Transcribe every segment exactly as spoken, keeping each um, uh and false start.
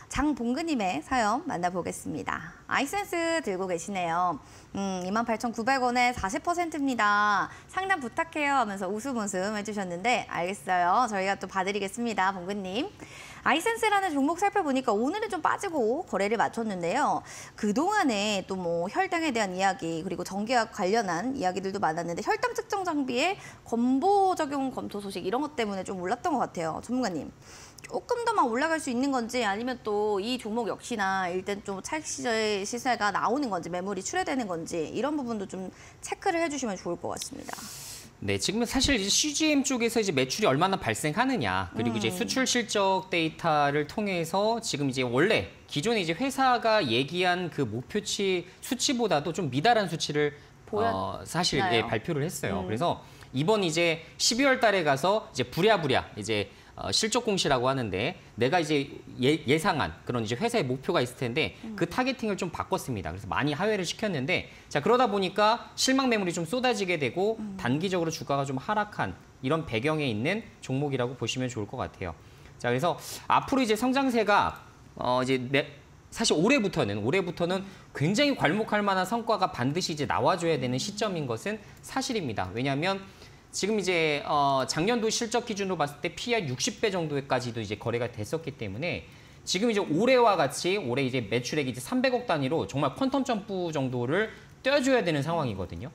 장봉근님의 사연 만나보겠습니다. 아이센스 들고 계시네요. 음, 이만 팔천구백 원에 사십 퍼센트입니다. 상담 부탁해요 하면서 웃음 웃음 해주셨는데 알겠어요. 저희가 또 봐드리겠습니다. 봉근님. 아이센스라는 종목 살펴보니까 오늘은 좀 빠지고 거래를 마쳤는데요. 그동안에 또 뭐 혈당에 대한 이야기 그리고 정기약 관련한 이야기들도 많았는데 혈당 측정 장비의 건보 적용 검토 소식 이런 것 때문에 좀 올랐던 것 같아요. 전문가님. 조금 더만 올라갈 수 있는 건지 아니면 또 이 종목 역시나 일단 좀 차익 시세가 나오는 건지 매물이 출회되는 건지 이런 부분도 좀 체크를 해주시면 좋을 것 같습니다. 네, 지금은 사실 이제 씨지엠 쪽에서 이제 매출이 얼마나 발생하느냐, 그리고 음. 이제 수출 실적 데이터를 통해서 지금 이제 원래 기존에 이제 회사가 얘기한 그 목표치 수치보다도 좀 미달한 수치를 어, 사실 예, 발표를 했어요. 음. 그래서 이번 이제 십이월 달에 가서 이제 부랴부랴 이제 어, 실적 공시라고 하는데 내가 이제 예, 예상한 그런 이제 회사의 목표가 있을 텐데 음. 그 타겟팅을 좀 바꿨습니다. 그래서 많이 하회를 시켰는데 자 그러다 보니까 실망 매물이 좀 쏟아지게 되고 음. 단기적으로 주가가 좀 하락한 이런 배경에 있는 종목이라고 보시면 좋을 것 같아요. 자 그래서 앞으로 이제 성장세가 어, 이제 내, 사실 올해부터는 올해부터는 굉장히 괄목할 만한 성과가 반드시 이제 나와줘야 되는 시점인 것은 사실입니다. 왜냐하면 지금 이제 어 작년도 실적 기준으로 봤을 때 피이알 육십 배 정도까지도 이제 거래가 됐었기 때문에 지금 이제 올해와 같이 올해 이제 매출액이 이제 삼백억 단위로 정말 퀀텀 점프 정도를 떼어줘야 되는 상황이거든요.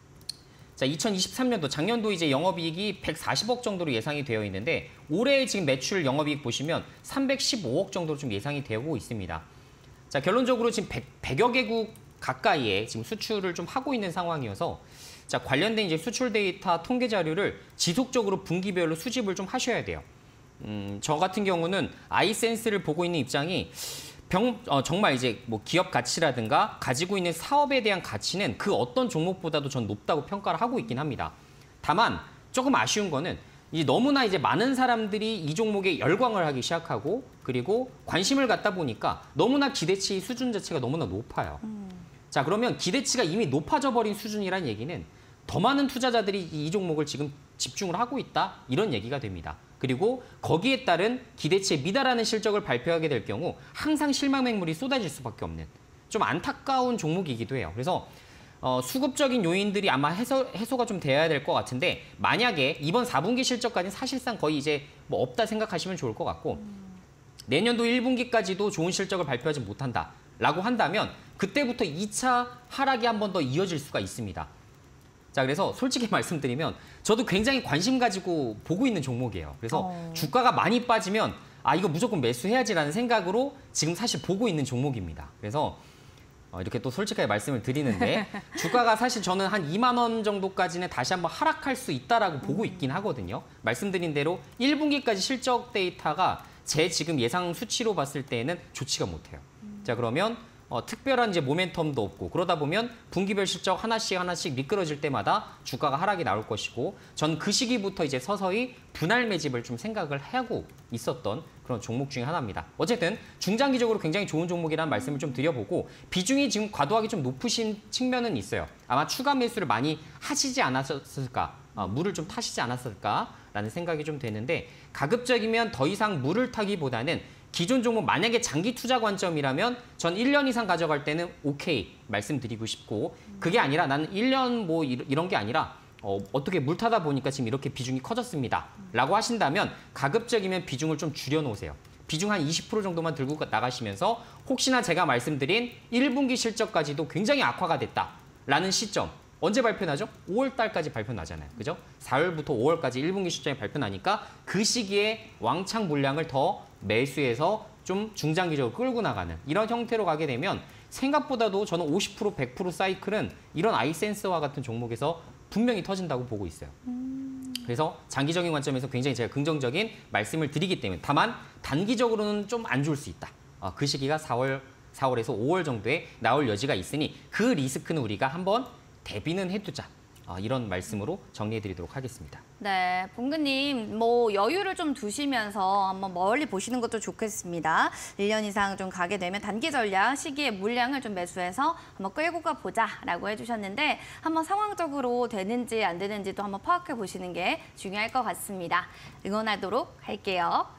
자, 이천이십삼 년도 작년도 이제 영업이익이 백사십억 정도로 예상이 되어 있는데 올해 지금 매출 영업이익 보시면 삼백십오억 정도로 좀 예상이 되고 있습니다. 자, 결론적으로 지금 백, 백여 개국 가까이에 지금 수출을 좀 하고 있는 상황이어서 자, 관련된 이제 수출 데이터 통계 자료를 지속적으로 분기별로 수집을 좀 하셔야 돼요. 음, 저 같은 경우는 아이센스를 보고 있는 입장이 병, 어, 정말 이제 뭐 기업 가치라든가 가지고 있는 사업에 대한 가치는 그 어떤 종목보다도 전 높다고 평가를 하고 있긴 합니다. 다만 조금 아쉬운 거는 이제 너무나 이제 많은 사람들이 이 종목에 열광을 하기 시작하고 그리고 관심을 갖다 보니까 너무나 기대치 수준 자체가 너무나 높아요. 음. 자, 그러면 기대치가 이미 높아져 버린 수준이란 얘기는 더 많은 투자자들이 이 종목을 지금 집중을 하고 있다 이런 얘기가 됩니다. 그리고 거기에 따른 기대치에 미달하는 실적을 발표하게 될 경우 항상 실망 매물이 쏟아질 수밖에 없는 좀 안타까운 종목이기도 해요. 그래서 어, 수급적인 요인들이 아마 해소, 해소가 좀 돼야 될 것 같은데 만약에 이번 사 분기 실적까지는 사실상 거의 이제 뭐 없다 생각하시면 좋을 것 같고 내년도 일 분기까지도 좋은 실적을 발표하지 못한다라고 한다면 그때부터 이 차 하락이 한 번 더 이어질 수가 있습니다. 자, 그래서 솔직히 말씀드리면 저도 굉장히 관심 가지고 보고 있는 종목이에요. 그래서 어... 주가가 많이 빠지면 아 이거 무조건 매수해야지라는 생각으로 지금 사실 보고 있는 종목입니다. 그래서 어, 이렇게 또 솔직하게 말씀을 드리는데 주가가 사실 저는 한 이만 원 정도까지는 다시 한번 하락할 수 있다라고 보고 있긴 하거든요. 말씀드린 대로 일 분기까지 실적 데이터가 제 지금 예상 수치로 봤을 때에는 좋지가 못해요. 자, 그러면 어, 특별한 이제 모멘텀도 없고 그러다 보면 분기별 실적 하나씩 하나씩 미끄러질 때마다 주가가 하락이 나올 것이고 전 그 시기부터 이제 서서히 분할 매집을 좀 생각을 하고 있었던 그런 종목 중에 하나입니다. 어쨌든 중장기적으로 굉장히 좋은 종목이라는 말씀을 좀 드려보고 비중이 지금 과도하게 좀 높으신 측면은 있어요. 아마 추가 매수를 많이 하시지 않았을까, 어, 물을 좀 타시지 않았을까라는 생각이 좀 되는데 가급적이면 더 이상 물을 타기보다는 기존 종목 만약에 장기 투자 관점이라면 전 일 년 이상 가져갈 때는 오케이 말씀드리고 싶고 그게 아니라 나는 일 년 뭐 이런 게 아니라 어, 어떻게 물 타다 보니까 지금 이렇게 비중이 커졌습니다. 라고 하신다면 가급적이면 비중을 좀 줄여놓으세요. 비중 한 이십 퍼센트 정도만 들고 나가시면서 혹시나 제가 말씀드린 일 분기 실적까지도 굉장히 악화가 됐다라는 시점 언제 발표나죠? 오월 달까지 발표나잖아요. 그죠? 사월부터 오월까지 일 분기 실적이 발표나니까 그 시기에 왕창 물량을 더 매수해서 좀 중장기적으로 끌고 나가는 이런 형태로 가게 되면 생각보다도 저는 오십 퍼센트, 백 퍼센트 사이클은 이런 아이센스와 같은 종목에서 분명히 터진다고 보고 있어요. 음... 그래서 장기적인 관점에서 굉장히 제가 긍정적인 말씀을 드리기 때문에 다만 단기적으로는 좀 안 좋을 수 있다. 어, 그 시기가 사월, 사월에서 오월 정도에 나올 여지가 있으니 그 리스크는 우리가 한번 대비는 해두자. 어, 이런 말씀으로 정리해드리도록 하겠습니다. 네, 봉근님 뭐 여유를 좀 두시면서 한번 멀리 보시는 것도 좋겠습니다. 일 년 이상 좀 가게 되면 단기 전략 시기에 물량을 좀 매수해서 한번 끌고 가보자라고 해주셨는데 한번 상황적으로 되는지 안 되는지도 한번 파악해 보시는 게 중요할 것 같습니다. 응원하도록 할게요.